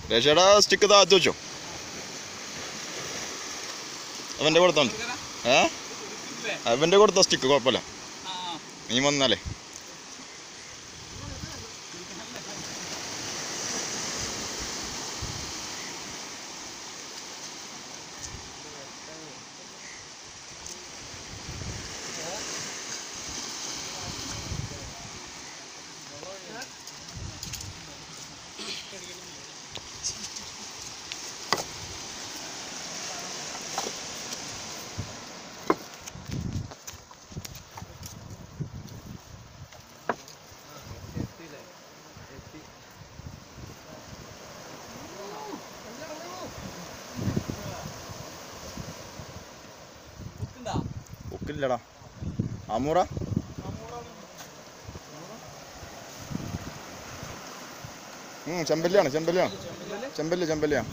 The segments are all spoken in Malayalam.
രക്ഷയുടെ സ്റ്റിക്ക് താഴ്ത്തി വെച്ചോ. അവൻ്റെ കൊടുത്തോ. അവൻ്റെ കൊടുത്തോ സ്റ്റിക്ക്, കുഴപ്പമില്ല. നീ വന്നാലേ ഒക്കില്ലടാ. അമൂറ ചെമ്പല്ലിയാണ്, ചെമ്പല്ലിയാണ്.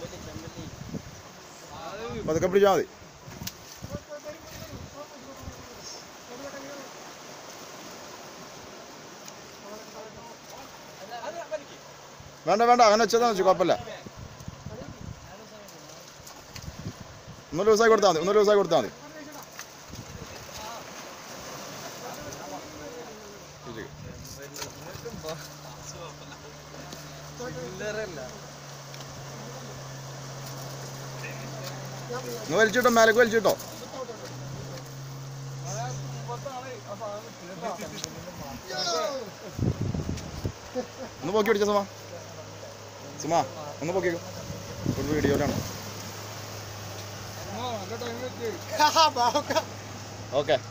പതുക്കെ പിടിച്ചാൽ മതി. വേണ്ട അങ്ങനെ വെച്ചതാന്ന് വെച്ചു, കുഴപ്പമില്ല. ഒന്ന് ലൂസായി കൊടുത്താൽ മതി. ഒന്ന് വലിച്ചിട്ടോ, മേലേക്ക് വലിച്ചിട്ടോ. ഒന്ന് പോക്കി പിടിച്ച സുമാ ഒന്ന് പോക്കി. ഒരു വീഡിയോയിലാണ്. ഓക്കെ.